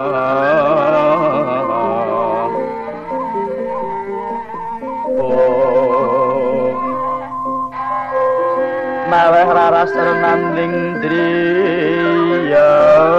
Maweh raras renanding driya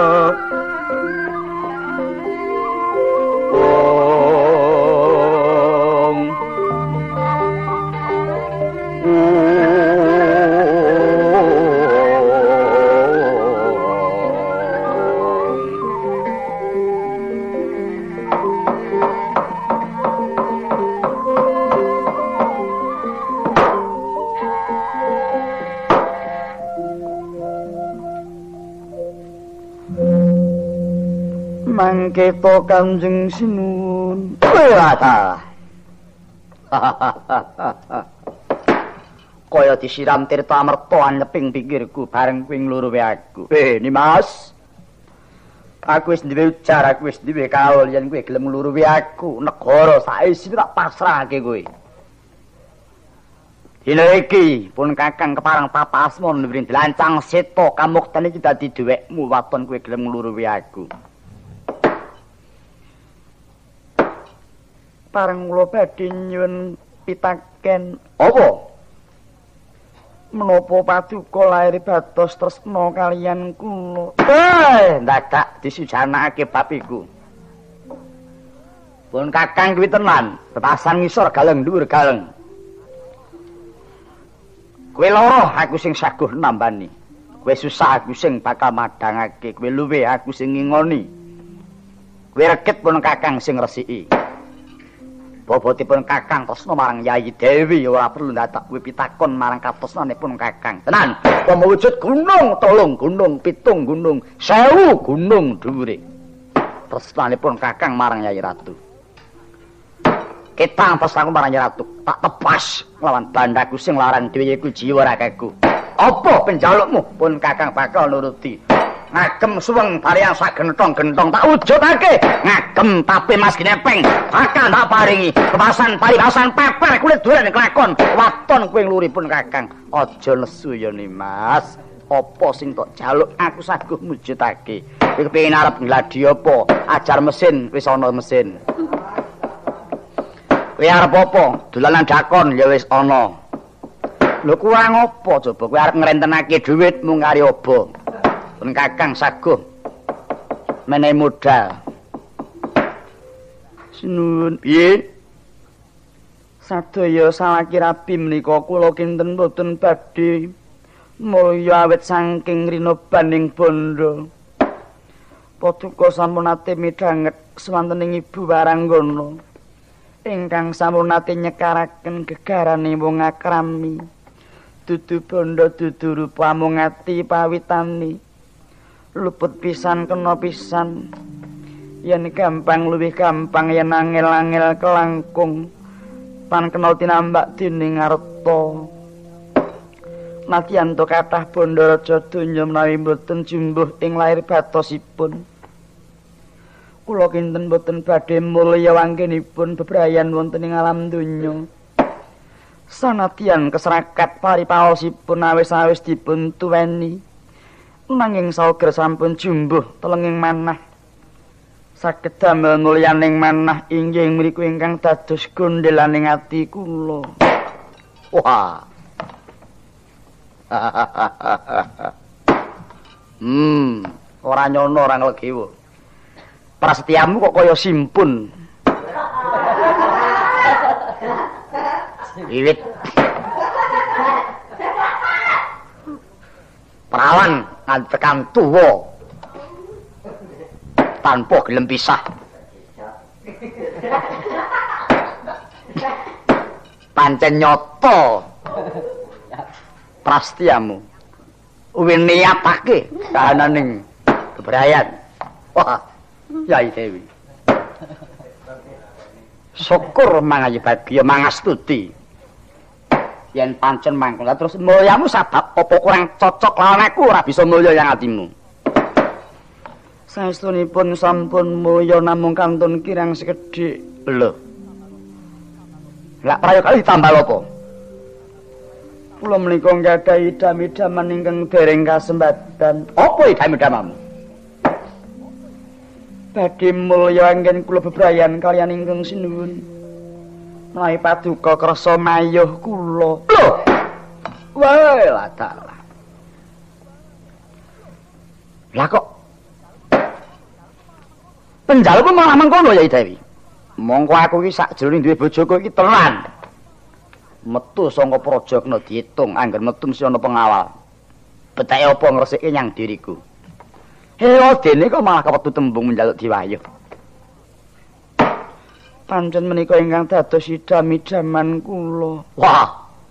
mangketa Kanjeng Sinuwun. Kaya disiram tirta amerta anyeping pikirku bareng kuwi ngluruhi aku. Nimas. Aku wis duwe ujar, aku wis duwe kaul yen kowe gelem ngluruhi aku, negara saisi tak pasrahake kowe. Dina iki pun Kakang keparang Papa Asma nuwun dilancang seta kamuktane iki dadi dhuwekmu waton kowe gelem ngluruhi aku. Pareng kula badhe nyuwun pitaken apa? Menapa paduka lair batos tresna kaliyan kula? Dadak disujanakake bab iku. Pun Kakang kuwi tenan, bebasan ngisor galeng dhuwur galeng. Kowe loro aku sing saguh nambani. Kowe susah aku sing bakal madhangake, kowe luwe aku sing ngingoni. Kowe rekit pun Kakang sing resiki. Bobotipun Kakang tresna marang Yayi Dewi ora perlu ndadak kuwi pitakon marang katresnanipun Kakang. Tenan, upama wujud gunung, 3 gunung, 7 gunung, 1000 gunung dhuwure. Tresnanipun Kakang marang Yayi Ratu. Ketang tresnaku marang Yayi Ratu, tak tebas lawan bandaku sing larang dhewe iku jiwa ragaku. Apa penjalukmu pun Kakang bakal nuruti. Ngagem suweng bareng sak gentong-gentong tak wujudake ngagem tapi mas ginepeng bakal tak paringi kebasan paribasan peper kulit duren kelakon waton kowe ngluripun Kakang aja nesu ya Nimas apa sing tok jaluk aku saguh mujudake kowe kepengin arep gladi apa ajar mesin wis ana mesin kowe arep apa dolanan dakon ya wis ana lho kurang apa coba kowe arep ngrentenake dhuwitmu kari apa pun Kakang saguh menehi modal. Sinuwun piye? Sadaya salaki-rabi menika kula kinten boten badhe mulya awit saking rina baning bondo. Paduka sampun nate midhanget swantening Ibu Waranggana ingkang sampun nate nyekaraken gegarane wong akrami. Dudu bondo dudu rupa mung ati pawitane. Luput pisan kena pisan yen gampang luwih gampang yen angel-angel kelangkung pan kena tinambak dening arta nadyan to kathah bondo raja donya menawi boten jumbuh ing lair batosipun kula kinten boten badhe mulya wanggenipun bebrayan wonten ing alam donya sanadyan keserakat paripaosipun awis-awis dipun tuweni nanging sauger sampun jumbuh telenging manah saged damel mulyaning manah inggih mriku ingkang dados gondelaning ati kula. Wah. Ora nyono ora nglegewo. Prasetyamu kok kaya simpun. Wiwit perawan nganti tekan tuwa tanpa gelem pisah. Pancen nyata prasetyamu uwih niatake kahananing bebrayan. Wah, Yai Dewi. Syukur mangayi bagya mangastuti. Yen pancen mangkon terus mulyamu sabab apa kurang cocok lawan aku ora bisa mulya yang atimu. Saestunipun sampun mulya namung kantun kirang sekedhik. Lho. Lah prayo kali tambah apa? Kula menika nggadahi idam-idaman ingkang dereng kasembadan. Apa idam-idamamu? badhe mulya anggen kula bebrayan kaliyan ingkang sinuwun. Menawi paduka krasa mayuh kula. Lho. Wae latalah. Lah kok penjalmu malah mengkono ya Dewi. Mongko aku iki sakjroning duwe bojoku iki tenan. Metu saka projokna diitung angger metu mesti ana pengawal. Betake apa ngresiki nyang diriku. Dene kok malah kepetu tembung njaluk diwayuh. Pancen menika ingkang dados idam-idaman kula. Wah.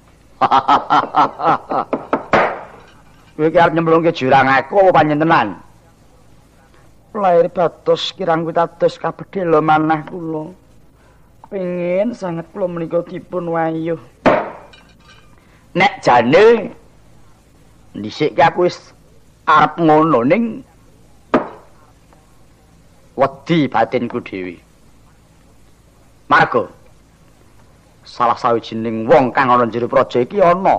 Kowe iki arep nyemplungke jurang aku apa panjenengan? Lair batos kirang witados kabedhela manah kula. Pengin sanget kula menika dipun wayuh. Nek jane dhisik aku wis arep ngono ning wedi batinku dhewe. Margo salah sawijining wong kang ana jero praja iki ana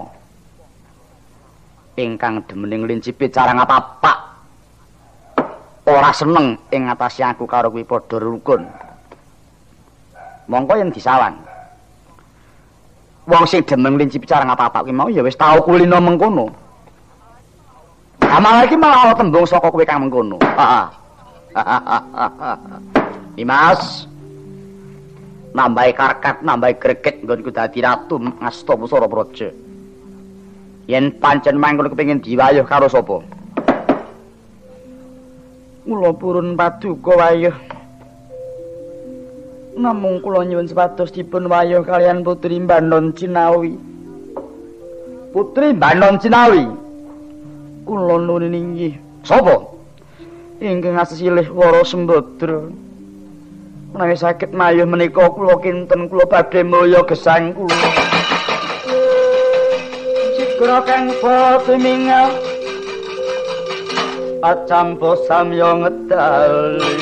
ingkang demening lincipi carang apa-apa. Ora seneng ing ngatasi aku karo kuwi padha rukun. Mongko yen disawan. Wong sing demen lincipi carang apa-apa kuwi mau ya wis tau kulino mengkono. Amal iki malah ana tembung saka kowe kang mengkono. Dimas nambahi karkat, nambahi greget nggonku dadi ratu ngasta pusara praja. Yen pancen mangkono kepengin diwayuh karo sapa? Kula purun paduka wayuh. Namung kula nyuwun sepados dipun wayuh kaliyan Putri Banon Cinawi. Putri Banon Cinawi. Kula nuwun inggih. Sapa? Ingkang asilih Wara Sembadra. Menawi saged mayuh menika kula kinten kula badhe mulya gesang kula. Sikra kang patimingah acampo samya ngedali.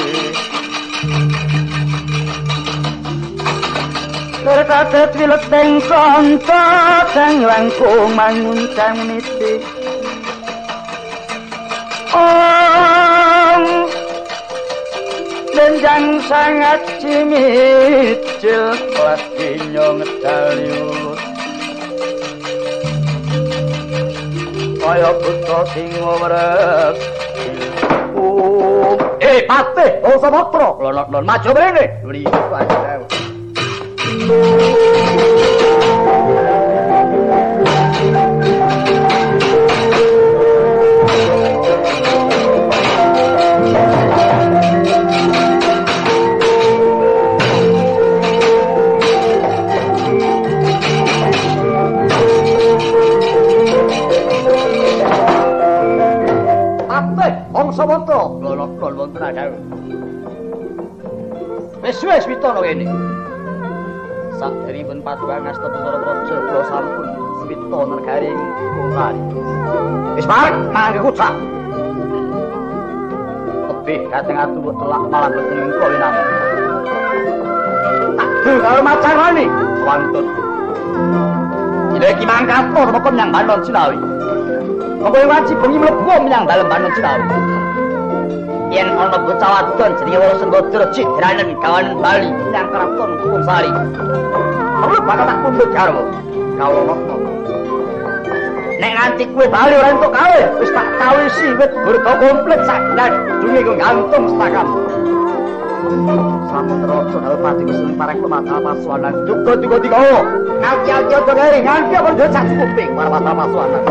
Terkatet wileteng kanta kang langkung manguncang niti. Lenjang sangat cimicil latinya ngedali ulut. Kaya buta sing ngorek. Patih, Samatra. Lon maju mrene. Mriki wae. Samatra. Lon wonten adhawe. Wis witana kene. Saderipun paduka ngasta pusara praja kula sampun swita negaring Kungsari. Wis parek mangke kucak. Tebih kateng atu telak malah mboten kula namung. Tak karo macangane wantun. Iki mangkat to sapa nyang Banon Cinawi. Apa wajib bengi mlebu menyang dalem Banon Cinawi. Yen ana bocah wadon jenenge Wara Sembadra cidranen kawanan Bali menyang kraton Kungsari. Aku bakal tak pundhut karo kawula. Nek nganti kowe bali ora entuk gawe, wis tak tawisi wit burda komplit sak bulan dunge kok gantung stakam. Samudra Dalpati wis parek pemata pasuanan juga digawa. Nganti aja dari nganti apa dhewe sak cukupe para mata pasuanan.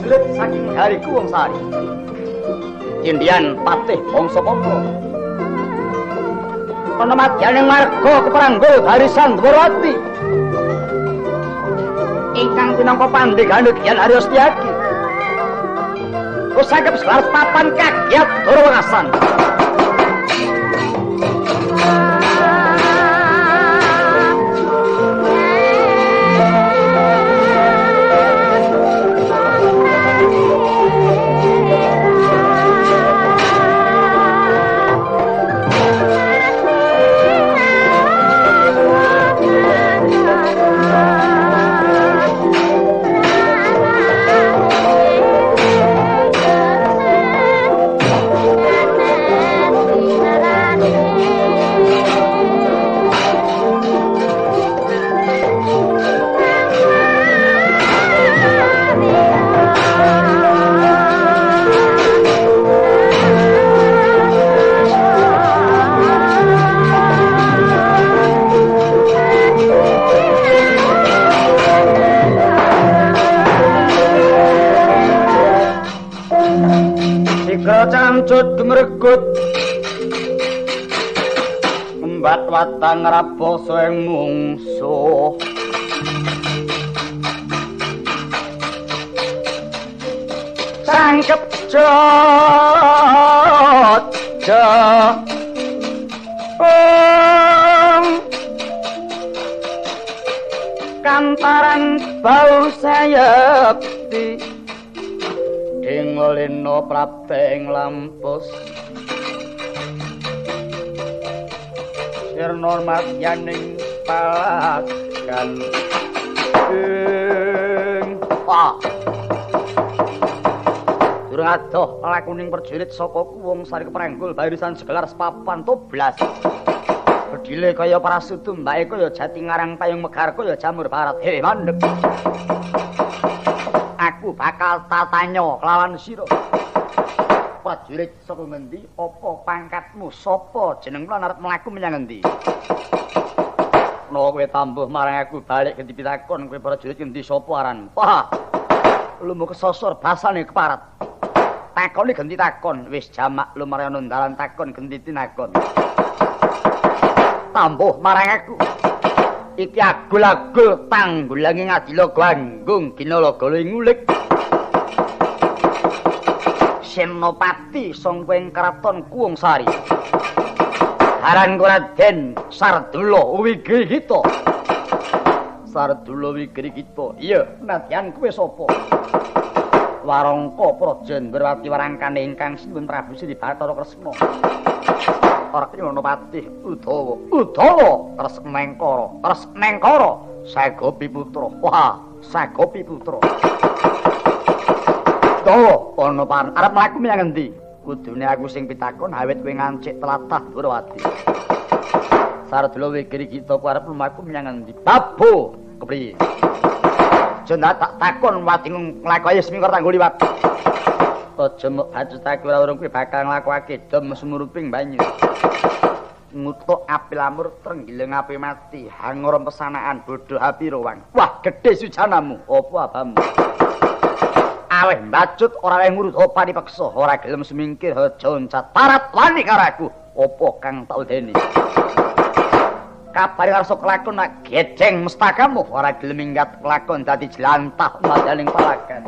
prajurit saking negari Kuwongsari. Cindian patih bangsa Patra. Penemadyaning marga keperanggul barisan Dwarawati. Ingkang pinangka pandegane Gyan Arya Setyaki. Usagep selar papan kagiat Dwarawakasan. Cancut gemregut embat watang raposo ing mungsuh sangkep jojo kantaran bau sayepti Lino prapteng lampus sirna madyaning palagan durung adoh lakuning prajurit saka Kuwongsari kepranggul barisan segelar sepapan toblas bedhile kaya parasutu mbake kaya jati ngarang payung megar kaya jamur barat mandeg aku bakal tatanya lawan sira. Prajurit saka ngendi? Apa pangkatmu? Sapa jenengmu lan arep mlaku menyang ngendi? Menawa kowe tambuh marang aku balik ganti pitakon kowe prajurit ngendi sapa aran? Wah. Lumu kesosor basane keparat. Takoni ganti takon, wis jamak lumayan dalan takon ganti tinakon. Tambuh marang aku. Iki agul-agul tanggulangi ngadila ganggung ginalaga ngulik Senopati sangka ing kraton Kuwongsari aran Raden Sardula Wigrihita Sardula Wigrihita iya nadyan kowe sapa Warangka Praja Ndrawati warangkane ingkang sinuwun Prabu Sri Bathara Kresna ora Senopati Udawa Kresnengkara Sagopi putra wah Sagopi putra Udawa ana pan arep mlaku menyang endi kudune aku sing pitakon awit kowe ngancik tlatah Dwarawati Sardula Wigrihita ku arep mlaku menyang endi Babu kepriye Jena tak takon wati nglakoni semingkar tanggo liwat aja mok bacutake ora urung kowe bakal nglakokake dom sumuruping banyu ngutuk api lamur trenggileng api mati hangor pesanaan bodho api rowang wah gedhe sujanamu apa abamu aweh bacut ora weh ngurut opani peksa ora gelem semingkir aja oncat parat wani karo aku apa kang tak udeni kabare arsa kelakon nak geceng mestakamu ora gelem minggat kelakon dadi jelantah madaling palagan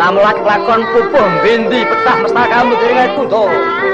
Lamlak lakon pupuh bindi petah mestakamu dening kudo.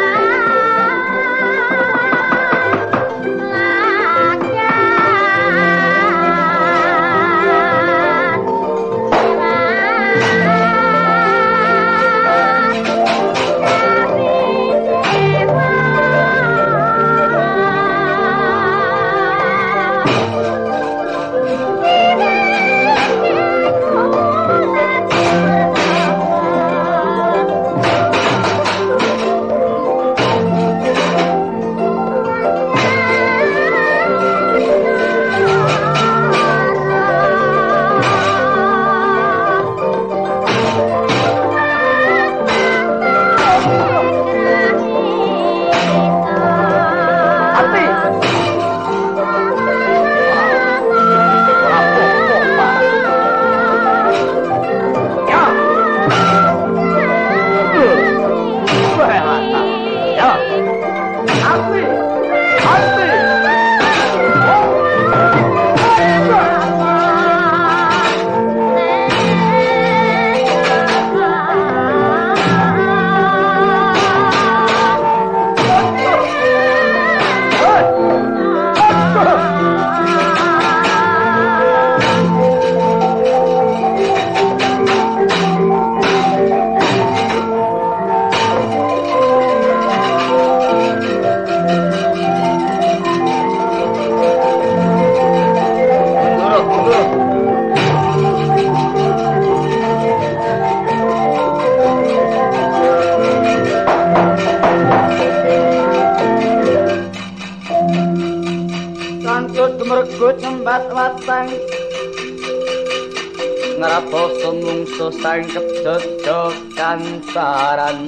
Ngaraposo mungso sangkep dodokan saran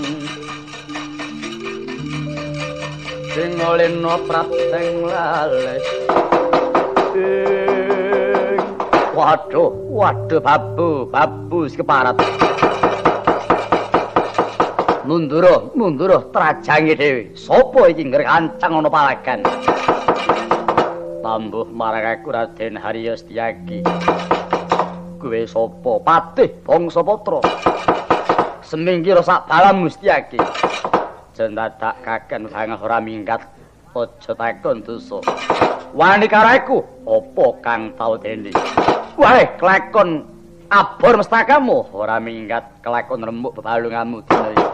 sing olehno prapteng lales. Waduh babu sekeparat. Mundur trajange dhewe. Sopo iki ngrencang ana palagan? Tambuh marang aku Raden Harya Setyaki. Kowe sapa? Patih bangsa Patra. Semingkira sak balam Setyaki. Jendadak kaken banget ora minggat. Aja takon dosa. Wani kareku apa kang tau dene? Wae kelakon abor mestakamu ora minggat kelakon remuk bebalunganmu dina iki.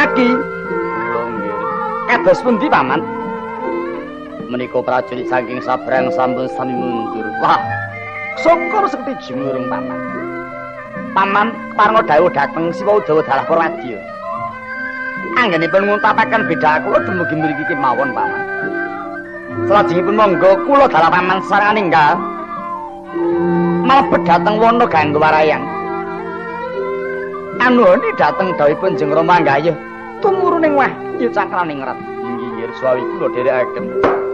Aki. Kados pundi paman? Menika prajurit saking sabrang sampun sami mundur. Wah, syukur sekti jumurung paman. Paman paranga dawuh dhateng Siwa Udawa dalah Purwadya. Anggenipun ngutapaken beda kula dumugi mriki kemawon paman. Salajengipun monggo kula dalah paman sareng ninggal. Malebet dhateng wana ganggo warayang. Anuhani dhateng dawuhipun Jeng Rama Anggayuh tumuruning wahyu cakraning rat. Inggih swawi kula dherekaken.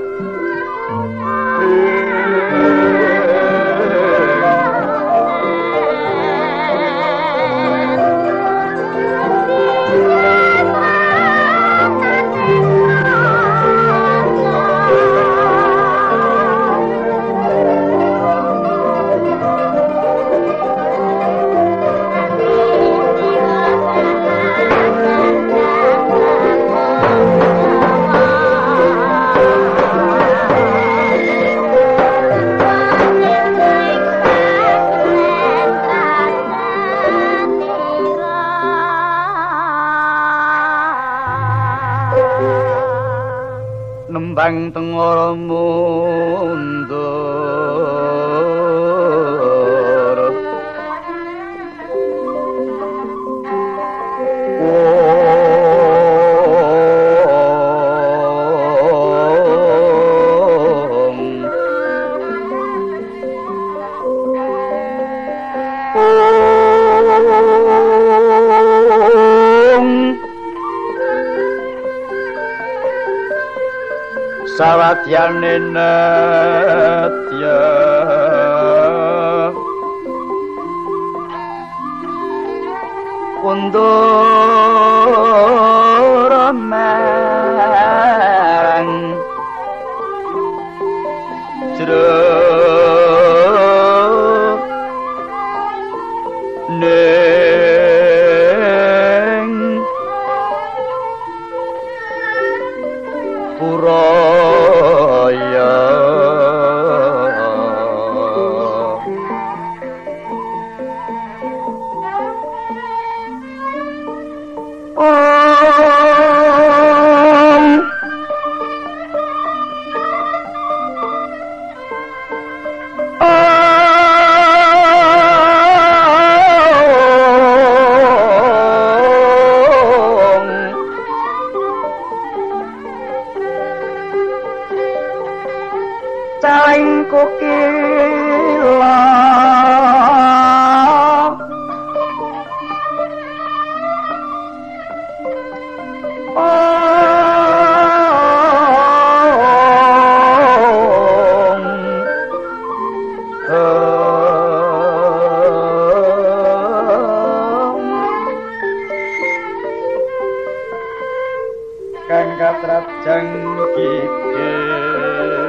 Nembang tengara mundur sawadyane nadya kundur marang jero ning pura kang katrajang kikir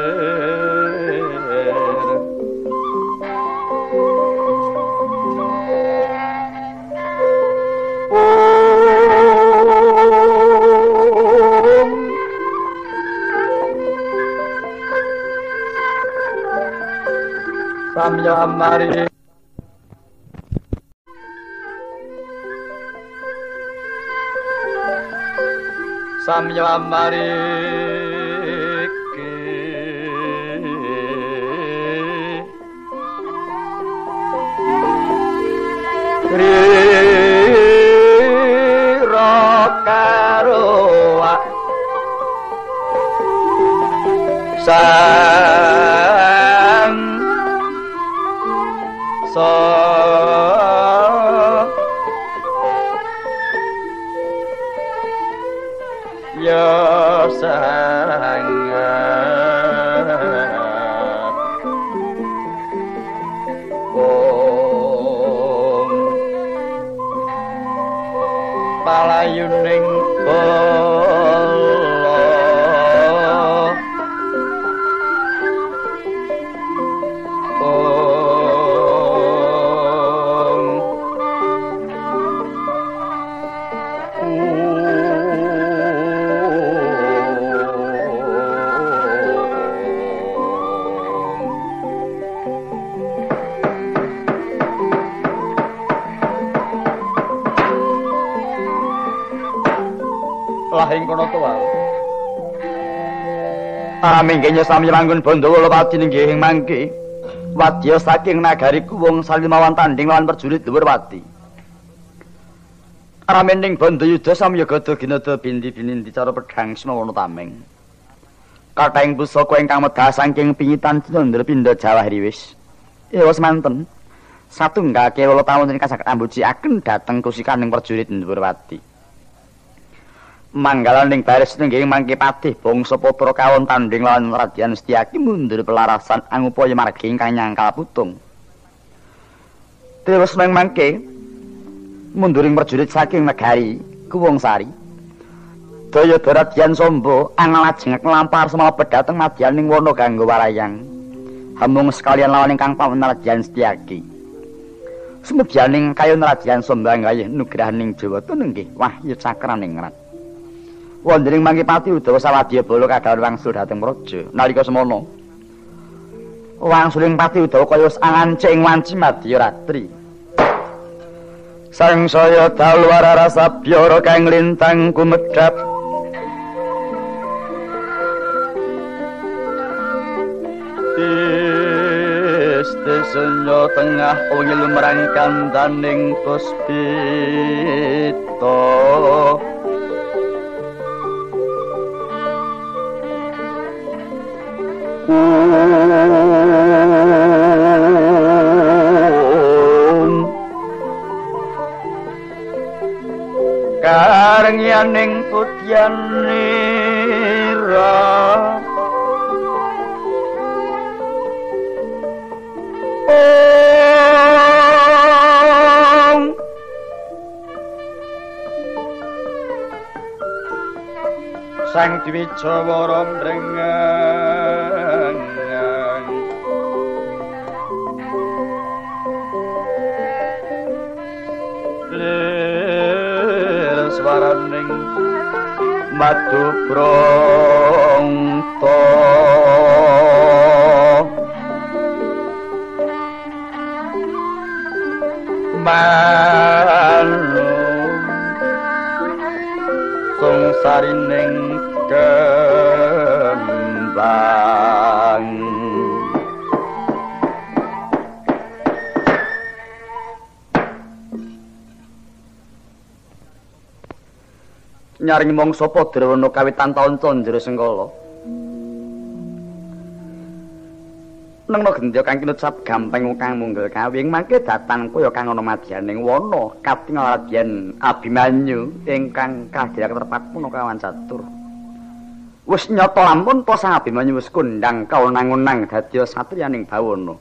samya amari samya mariki rira karo sang ya sangat palayuning Lah ing kono to wae. Mingkenya sami manggon Bandhawa Pati inggih mangke. Wadya saking nagari Kuwung salimawan tanding lawan perjurit dhuwur pati. Ramening Bandayuda samya gada ginada bindi-bindi cara pedhang semawana tameng. Kathahing pusaka ingkang medhah saking pingitan Candra Pindha Jawa riwis. Ewa semanten. Satunggal kewala taun ing kasaged ambujiaken dhateng kusikaning perjurit dhuwur pati. Manggalaning baris nengging mangke patih bangsa Patra kawon tanding lawan Radyan Setyaki mundur pelarasan angupaya margi ingkang nyangkal putung. Terus mangke munduring prajurit saking negari Kuwung Sari. Daya Radyan Samba angel lajeng nglampar semapet dhateng madyaning wana kanggo warayang. Hamung sekalian lawan ingkang pawen Radyan Setyaki. Sumedyaning kayon Radyan Samba nggayuh nugrahaning Jawata nenggih wahyu cakraning rat. Wondering mangke pati Udawa sawadya bala kadhawuh wangsul dhateng praja. Nalika semana wangsuling pati Udawa kaya angancing wanci madya ratri. Sangsaya dalwara sabyara kang lintang kumedhap. Istesnya tengah wengi lumrang kandaning puspita. Karengyaning putyanira Sang Dwijawara mrengang swaraning madu pranta manung sungsarining kembang nyaring mangsa Padrawana kawitan taun Candra Sengkala. Nengno gendya kang kinut gampeng kang munggel kawing mangke datang kaya kang ana madyaning wana katingal Radyan Abimanyu ingkang kadhiraken terpat puna kawan catur. Wis nyata lampun to Sang Abimanyu wis kondhang kaunang-unang dadi satriyaning bawana.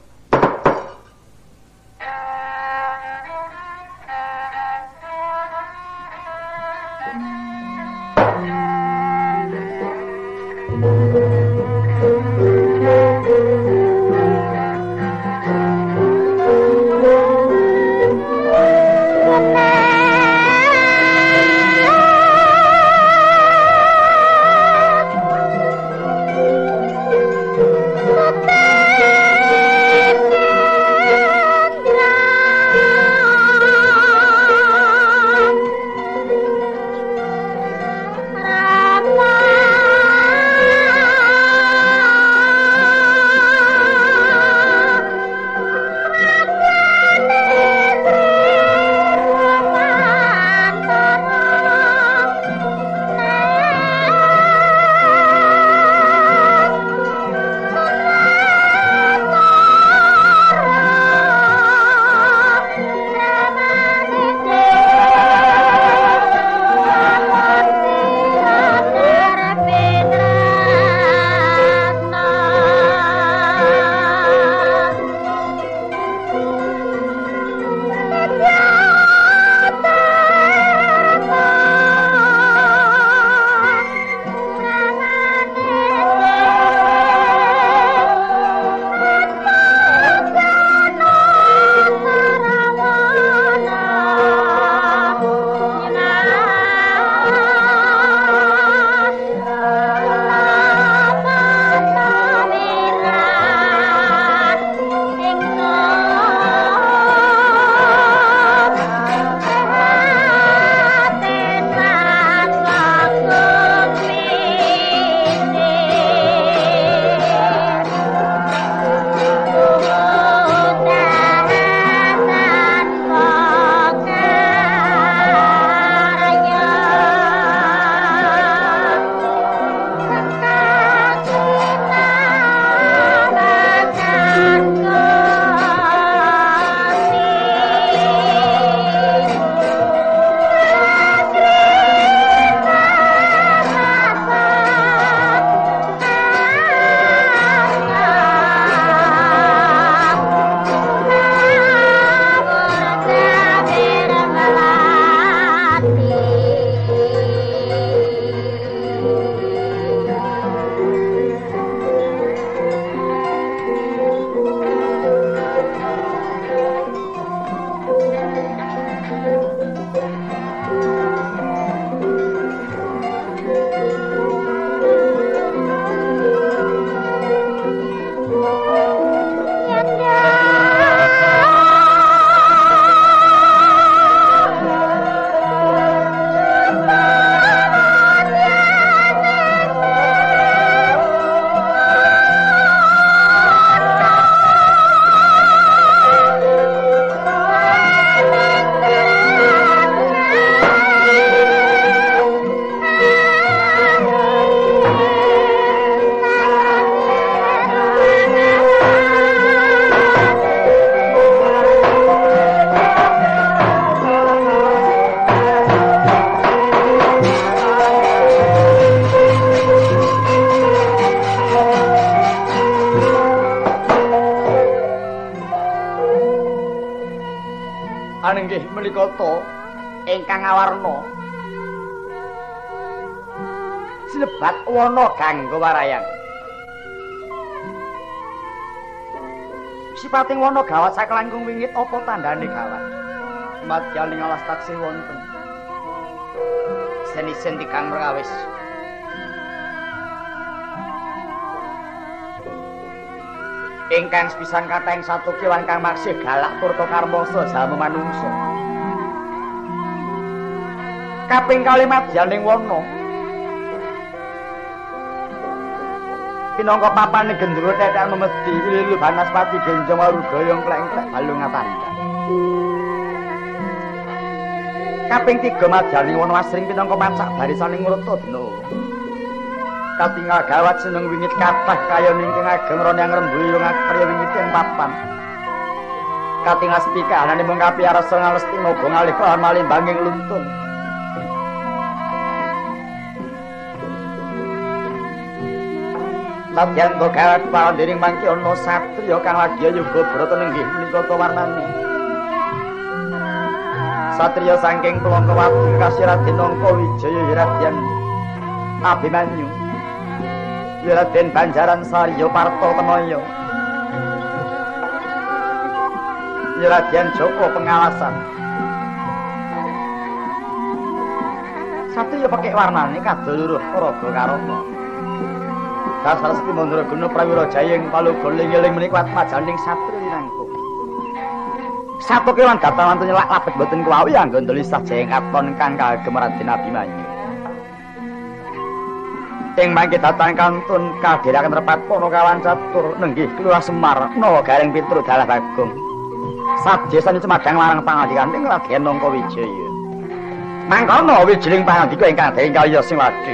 Anenggih menika to ingkang awarna sinebat wana gangga warayang. Sipating wana gawat saklangkung wingit apa tandane gawat? Madyaning alas taksih wonten senisen tikang mrawis. Ingkang sepisan kateng satu kewan kang maksih galak turta karmasa jamu manungsa. Kaping kalih madyaning wana pinangka papane gendruwo tetekan memedi lilu banaspati genjong warugaya klengklek balungan. Kaping 3 madyaning wana asring pinangka macak barisaning Murtadana. Katingal gawat seneng wingit kathah kaya ningking ageng ronyang rembuyung apriya wingit ing papan. Katingal setika anane mung kapiarsa ngalesti moga ngalih kelawan malimbanging luntun. Nadyan to gawat pandiring mangki ana satriya kang lagi yoga brata nenggih menika to warnane. Satriya saking Plongkawati kasih Raden Angka Wijaya Radyan Abimanyu. Raden Banjaran Sarya Parto Tenoyo. Raden Joko Pengawasan. Satriya pakai warnane kaduluruh Praga Karana. Dasar Sri Mandraguna Prawira Jayeng Palugon ling-eling menika majaning satriya nangkung. Satu kewan datangan nyelak lapet boten kuwawi anggo ndelisah Jayeng Katon kang kagem Raden Abimanyu. Ing mangke datang kantun kadhiraken repat Ponokawan catur nenggih Kelurahan Semar nawa Gareng Pitru Dalah Bagong. Sadesane Cemadang larang pangandikan ing Raden Angka Wijaya. Mangkono wijining pangandika ingkang dene kaya sing wadhi.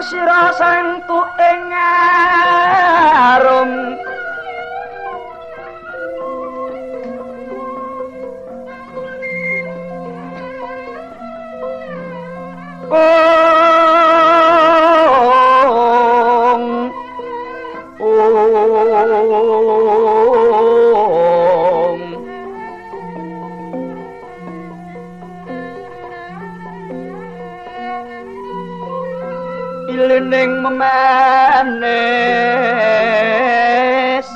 sira santu ing arum ilining memanis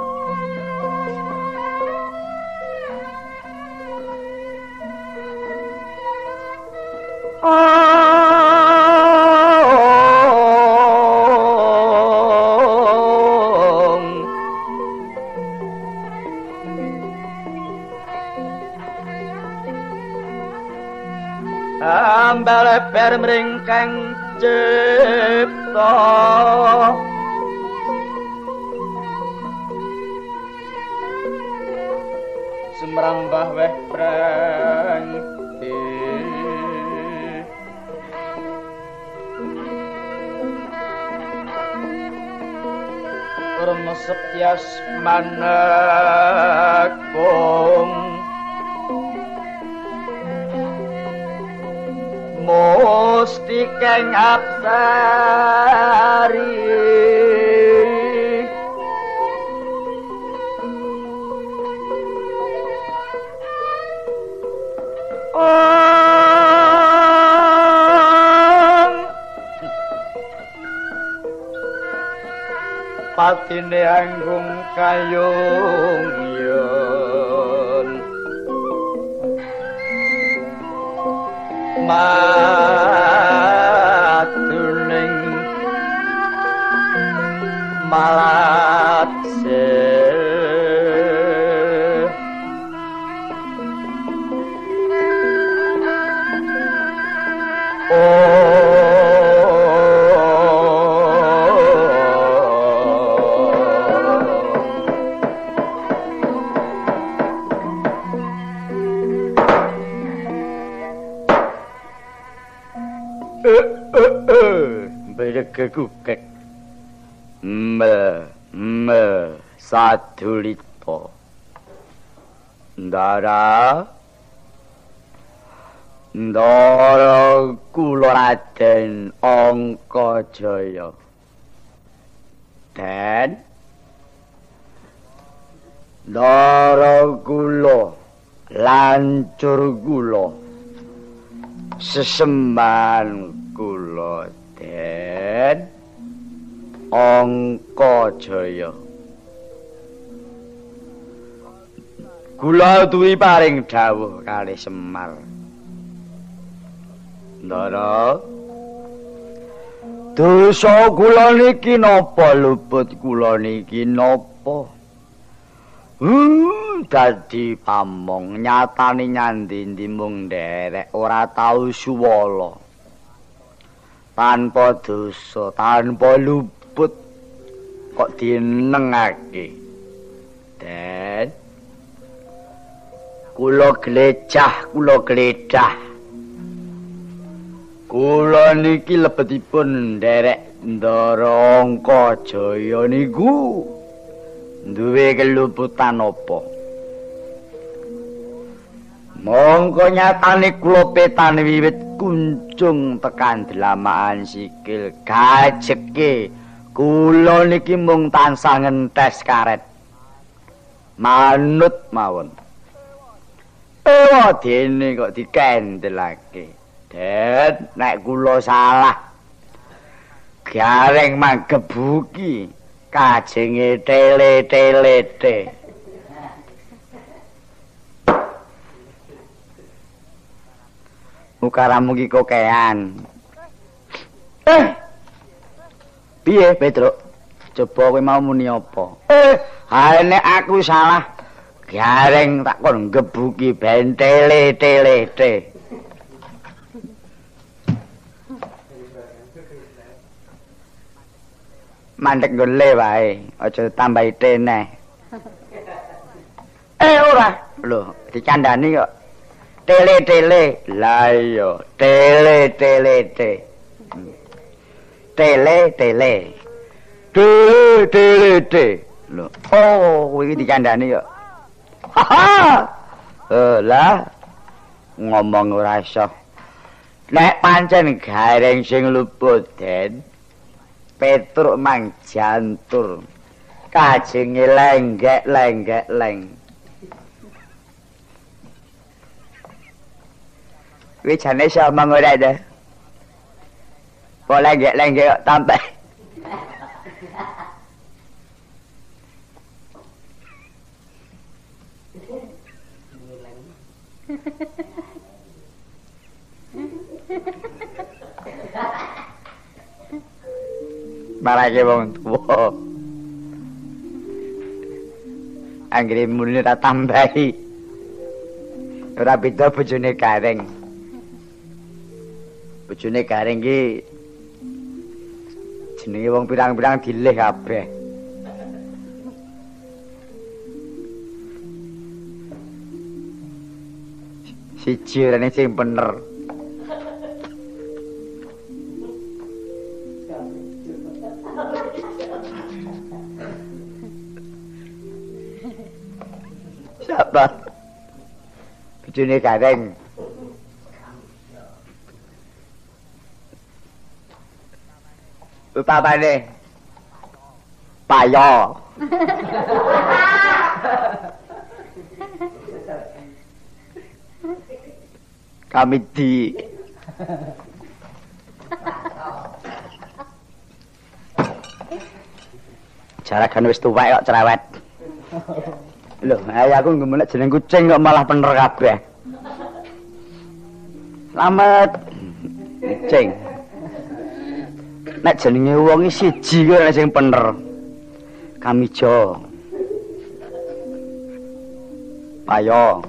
ambal ber mringkang cipta semrambah weh prang Karena setyas manakung musti kang absari patine anggung kayung yen matuning malatse kekukek sadulita ndara kula Raden Angkajaya dan ndara kula lancur kula sesemban kula Den Angkajaya kula duwi paring dawuh kalih Semar Ndara dosa kula niki napa luput kula niki napa dadi pamong nyatane nyandi mung nderek ora tau suwala tanpa dosa tanpa luput kok dinengake dan kula glecah kula niki lebetipun nderek Ndara Angkajaya niku duwe keluputan apa mongko nyatane kula petane wiwit kuncung tekan delamaan sikil gajeke kula niki mung tansah ngentes karet manut mawon dene kok dikendelake Den nek kula salah gareng manggebuki kajenge tele-telete mukaramu ki kokean piye Petruk coba kowe mau muni apa nek aku salah gareng tak kon gebuki ben tele-telete mandek gole wae aja tambahi teneh ora lho dicandani kok tele-tele lah iya tele-telete Tele. Lho, oh iki dikandani kok. Lah ngomong ora iso. Nek pancen gareng sing luput Den, Petruk mang jantur. Kajenge lenggek. Kuwi jane iso omong ora ta? Boleh lenggek kok tambah. Marake wong tuwa. Anggere muni ta tambahi. Ora beda bojone Gareng. Bojone Gareng ki jenenge wong pirang-pirang dilih kabeh. Siji rene sing bener. Siapa? Bojone Gareng. Upamane Payo. Kami di jaragan wis tuwek kok cerewet. Lho, ayo aku ngemenek jeneng kucing kok malah bener kabeh. Slamet. Kucing. Nek jenenge wong iki siji kok sing bener. Kamijo. Payo.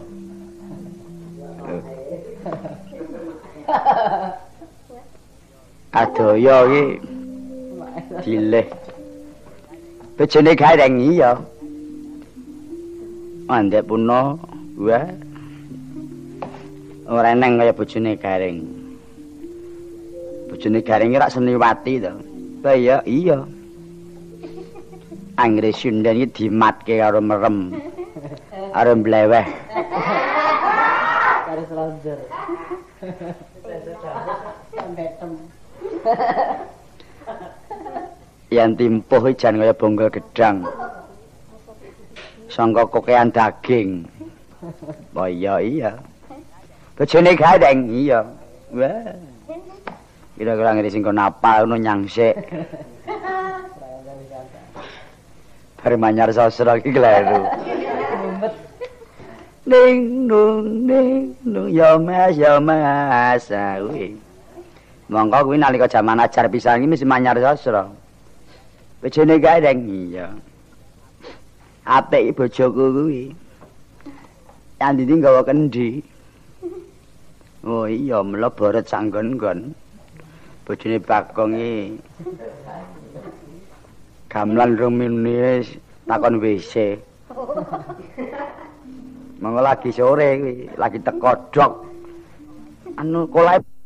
Adoyo iki dileh. Bojone Gareng iya. Andek puno wae. Ora neng kaya bojone Gareng. Bojone Gareng rak seniwati to. Lah iya. Anggere sinden iki dimatke karo merem. Karo mleweh. Karo selonjor. Yang timpuh jan kaya bonggol gedang. Sangka kokean daging. Oh iya. Bojone Gareng iya. Wah. Kira-kira ngene sing kono apa ngono nyangsik. Bar manyar sastra iki kleru. Ning nung ya mas kuwi. Monggo kuwi nalika jaman ajar pisan iki mesti manyar sastra. Bojone Gareng iya. Apik bojoku kuwi. Yandine nggawa kendi. Oh iya, mula boret sanggon-gon. Bojone Bagong iki gamelan rumine takon WC. Monggo lagi sore kuwi, lagi teko dok. Anu kolai